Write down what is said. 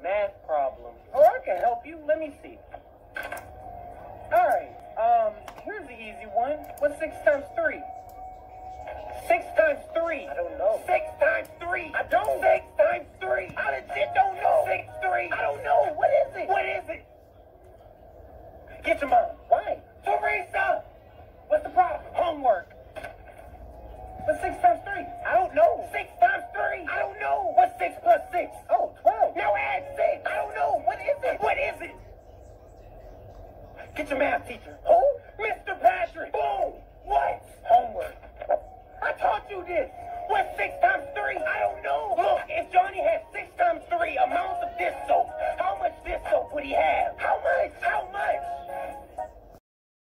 math problem. Oh, I can help you. Let me see. Alright, here's the easy one. What's 6 times 3? 6 times 3. I don't know. 6 times 3. I don't. 6 times 3. I legit don't know. 6, 3. I don't know. What is it? What is it? Get your mom. Why? Teresa! What's the problem? Homework. What's 6 times 3? I don't know. 6 times 3? I don't know. What's 6 plus 6? Oh, 12. Now add 6. I don't know. What is it? What is it? Get your math teacher. Who? Mr. Patrick.